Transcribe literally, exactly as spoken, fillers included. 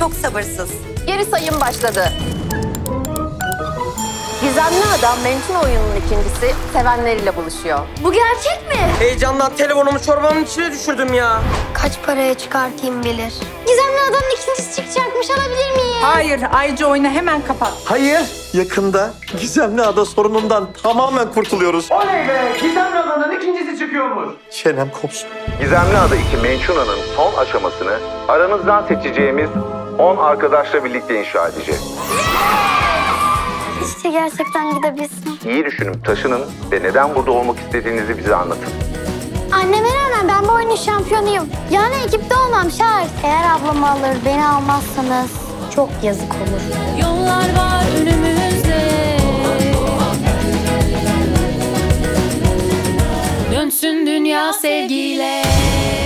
çok sabırsız. Geri sayım başladı. Gizemli Adam Mençin oyununun ikincisi sevenleriyle buluşuyor. Bu gerçek mi? Heyecandan telefonumu çorbanın içine düşürdüm ya. Kaç paraya çıkartayım bilir. Gizemli Adam'ın ikincisi çıkacakmış, alabilir miyim? Hayır, ayrıca oyunu hemen kapat. Hayır. Yakında Gizemli Ada sorunundan tamamen kurtuluyoruz. Oley be! Gizemli Ada'nın ikincisi çıkıyormuş. Çenem kopsun. Gizemli Ada iki Mençuna'nın son aşamasını aranızdan seçeceğimiz on arkadaşla birlikte inşa edeceğiz. İşte gerçekten gidebilsin. İyi düşünün, taşının ve neden burada olmak istediğinizi bize anlatın. Anneme rağmen ben bu oyunun şampiyonuyum. Yani ekipte olmam şart. Eğer ablamı alır, beni almazsanız çok yazık olur. Yollar var önümüzde. Dönsün dünya sevgiyle.